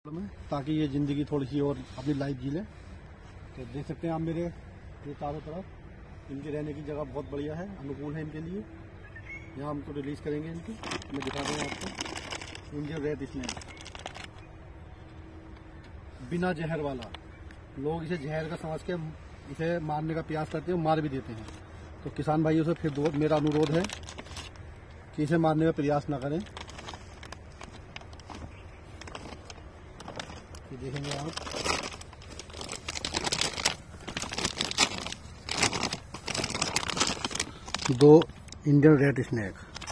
ताकि ये ज़िंदगी थोड़ी सी और अपनी लाइफ जी ले। तो देख सकते हैं आप मेरे ये चारों तरफ इनके रहने की जगह बहुत बढ़िया है, अनुकूल है इनके लिए। यहाँ हमको रिलीज़ करेंगे इनको, मैं दिखा दूँगा आपको। इंडियन रेड स्नेक बिना जहर वाला, लोग इसे जहर का समझ के इसे मारने का प्रयास करते हैं, मार भी देते हैं। तो किसान भाइयों से फिर मेरा अनुरोध है कि इसे मारने का प्रयास ना करें। ये देखेंगे आप, दो इंडियन रेड स्नेक।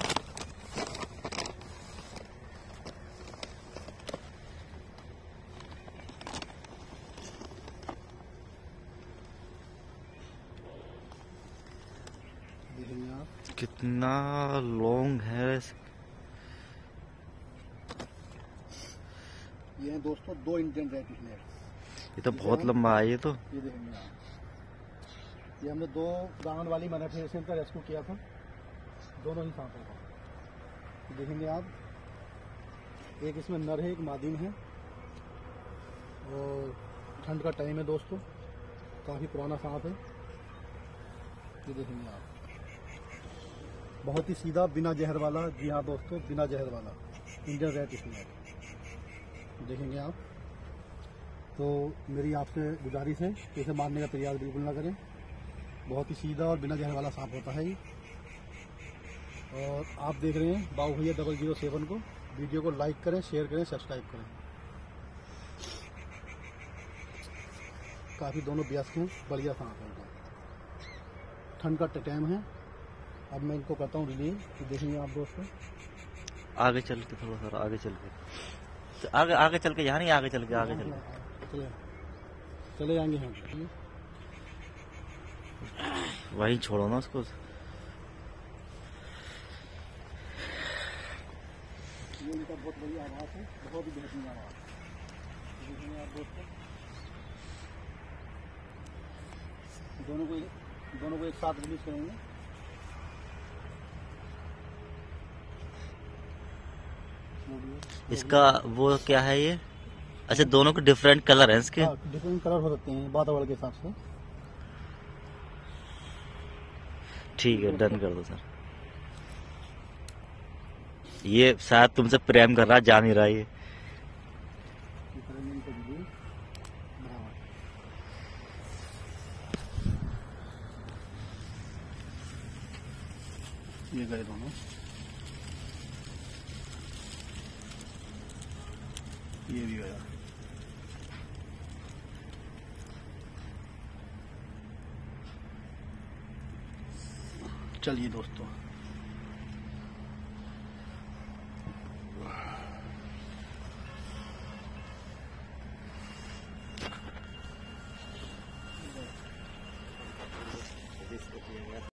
देखेंगे आप कितना लॉन्ग है। ये हैं दोस्तों दो इंडियन रेड स्नेक। ये तो बहुत लंबा है। ये तो ये देखेंगे आप, ये हमने दो दामन वाली मैनिफेस्टेशन का रेस्क्यू किया था, दोनों ही सांपों का। देखेंगे आप, एक इसमें नर है, एक मादीन है। और ठंड का टाइम है दोस्तों, काफ़ी पुराना सांप है। ये देखेंगे आप, बहुत ही सीधा, बिना जहर वाला। जी हाँ दोस्तों, बिना जहर वाला इंडियन रेड स्नेक। देखेंगे आप। तो मेरी आपसे गुजारिश है कि इसे मारने का प्रयास बिल्कुल ना करें। बहुत ही सीधा और बिना जहर वाला सांप होता है ये। और आप देख रहे हैं बाबू भैया 007 को। वीडियो को लाइक करें, शेयर करें, सब्सक्राइब करें। काफ़ी दोनों व्यस्त हैं, बढ़िया सांप है इनका। ठंड का टाइम है। अब मैं इनको करता हूँ रिलीज। तो देखेंगे आप दोस्तों, आगे चल के थोड़ा सा आगे चल के, तो आगे चल के, यहाँ नहीं, आगे चल के चले जाएंगे हम। वहीं छोड़ो ना उसको। ये इनका बहुत बढ़िया आवाज़ है, बहुत ही बेहतरीन आवाज़। देखेंगे आप दोस्तों, दोनों को एक साथ रिलीज करेंगे। इसका वो क्या है ये? अच्छा, दोनों के डिफरेंट कलर हैं इसके। डिफरेंट कलर हो सकते हैं वातावरण के हिसाब से। ठीक है, डन कर दो सर। ये शायद तुमसे प्रेम कर रहा, जा नहीं रहा ये। ये गए दोनों, ये भी गया। चलिए दोस्तों।